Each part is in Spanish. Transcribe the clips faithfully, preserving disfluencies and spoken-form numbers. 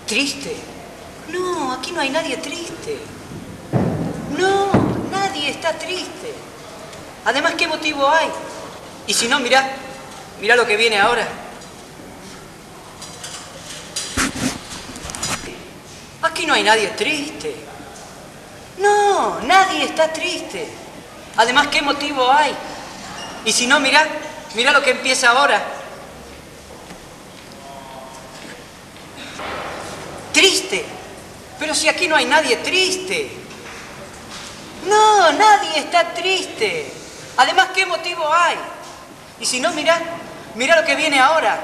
¿Triste? No, aquí no hay nadie triste. No, nadie está triste. Además, ¿qué motivo hay? Y si no, mirá, mirá lo que viene ahora. Aquí no hay nadie triste. No, nadie está triste. Además, ¿qué motivo hay? Y si no, mirá, mirá lo que empieza ahora. Triste. Pero si aquí no hay nadie triste. No, nadie está triste. Además, ¿qué motivo hay? Y si no, mirá, mirá lo que viene ahora.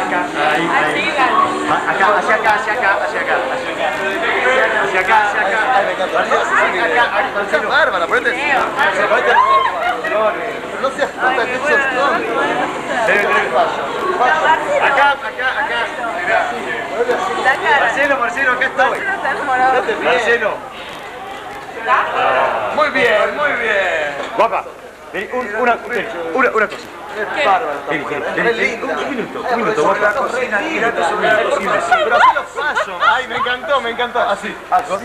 acá, ahí, ahí. Acá, hacia acá, hacia acá, hacia acá. Hacia acá, hacia acá. Hacia acá, Marcelo. Bárbara, ponete. No seas tonta, que sos acá, acá, acá. Marcelo, Marcelo, acá estoy. Marcelo. Muy bien, muy bien. Guapa, una, una, una cosa. ¿Qué? Vení, vení, un minuto, un minuto, guapa. Pero hacelo fashion. Ay, me encantó, me encantó. Así, así.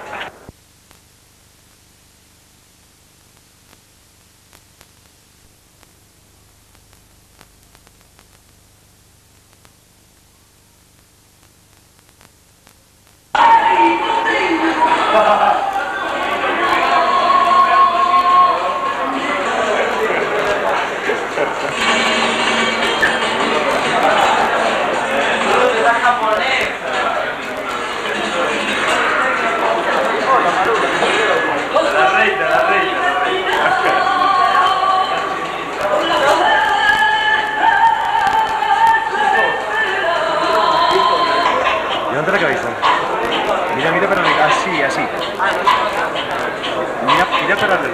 Levanta la cabeza. Mira, mira para arriba. Así, así. Mira, mira para arriba.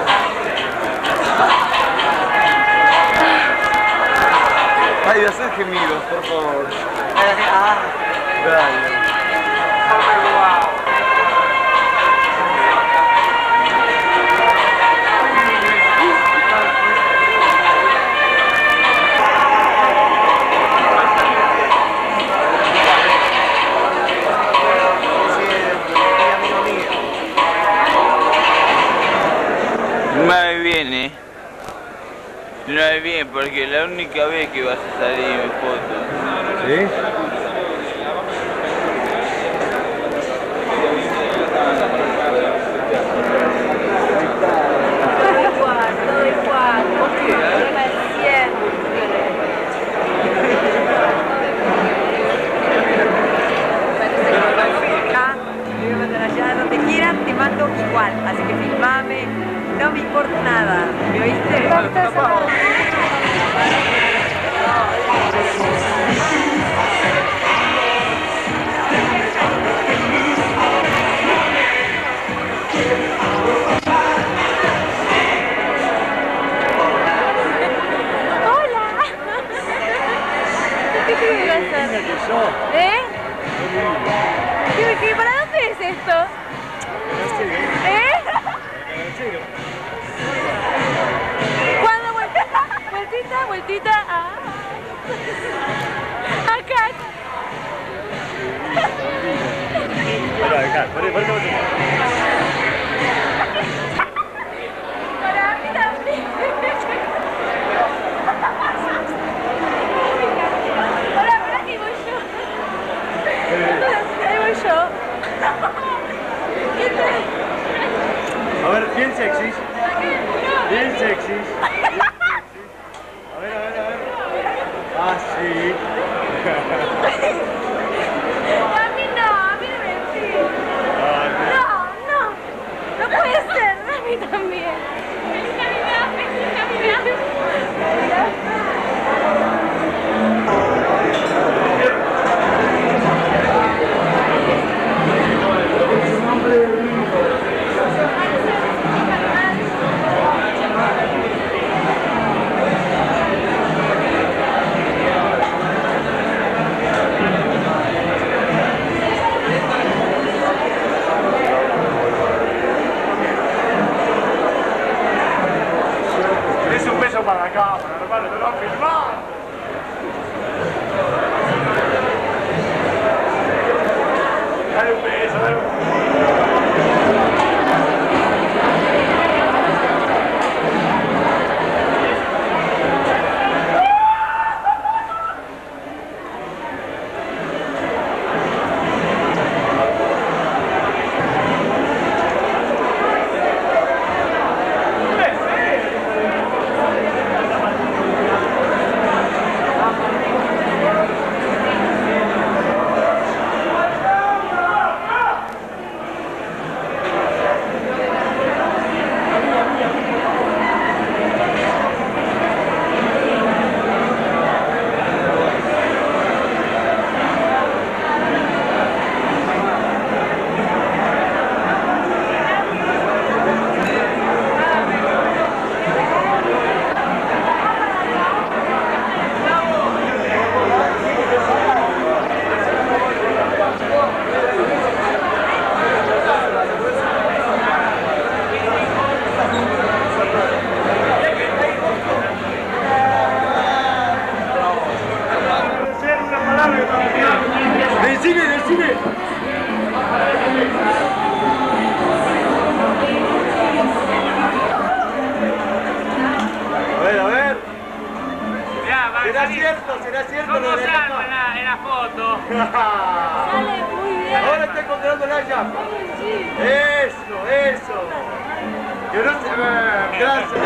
Ay, de hacer gemidos, por favor. Dale. Muy bien, eh. No bien, porque la única vez que vas a salir en mi foto. ¿Sí? Donde quieras te mando igual, así que filmame, no me importa nada, ¿me oíste? Hola. ¿Qué te iba a hacer? ¿Eh? ¿Qué, qué, ¿Para dónde es esto? ¿Eh? ¿Cuándo vueltita? ¿Vueltita? ¿Vueltita? Ah. Acá. Para acá, para, para, para. Para mí también. Hola, ¿verdad que voy yo? Ahí voy yo. ¿Qué tal? A ver, bien sexys. Bien sexys. A ver, a ver, a ver. Ah, sí. A mí no, a mí no me decís. No, no. No puede ser, a mí también. Feliz Navidad, feliz Navidad. ¡Del cine, del cine! A ver, a ver. Ya, va, ¿Será salí. cierto? ¿Será cierto? ¿Cómo lo de la salgo en capa? la, en la foto? Sale muy bien. Ahora estoy controlando la llama. Eso, eso. Que no se... Ah, gracias.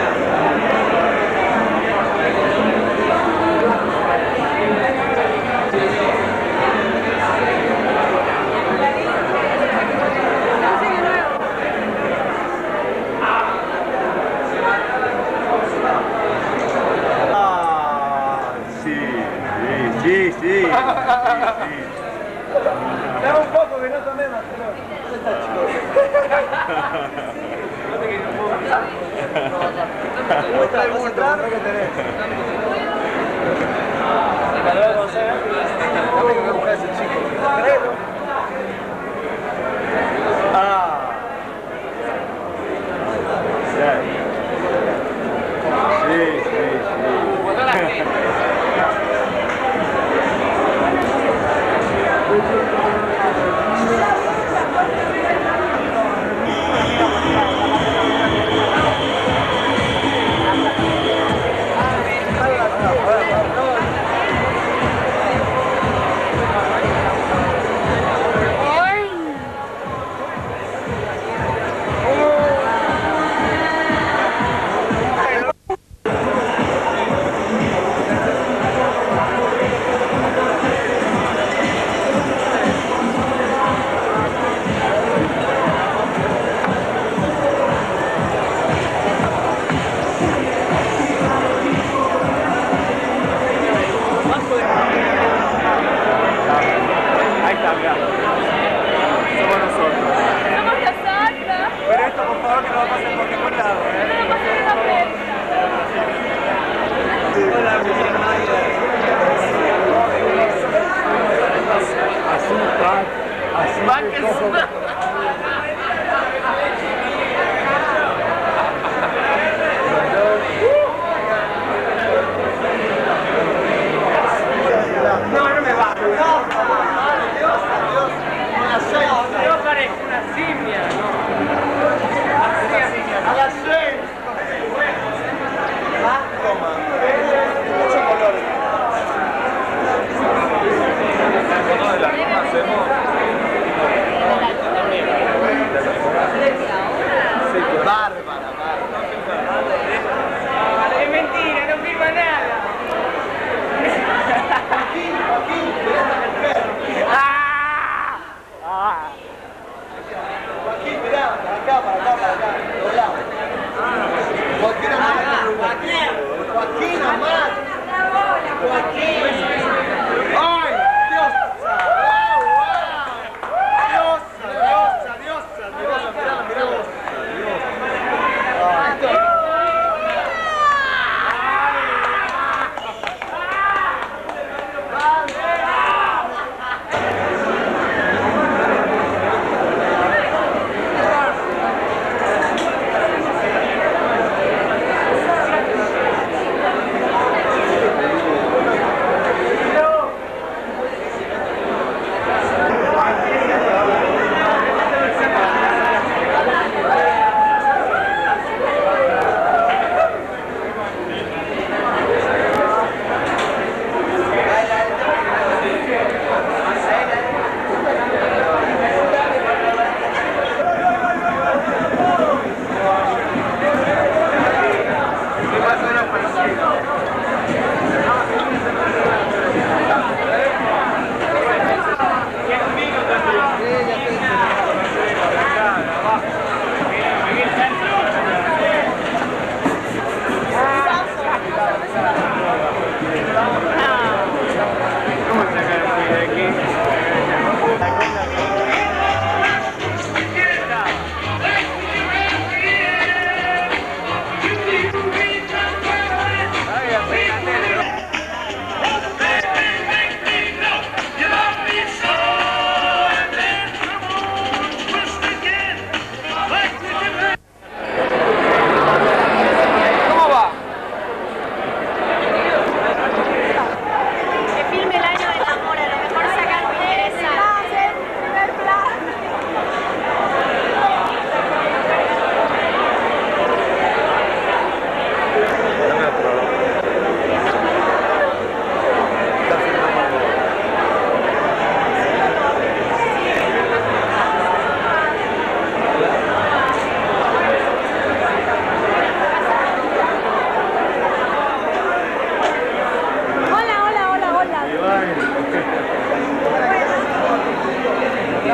Sí, sí, sí. Dame un poco que no tomé más. Muestra el bulto, muestra que tenés. Dame que me buscas ese chico. Ah. Sí, sí, sí. Ahí está, mirá. Somos nosotros. Somos los otros. Pero esto, por favor, que no va a pasar por ningún lado, ¿eh? No lo pasé de la prensa. Hola, mi hermana. Azúcar. Azúcar. No, no me va. Yo parezco una simia, A las seis. Toma. Muchos colores.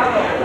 Claro.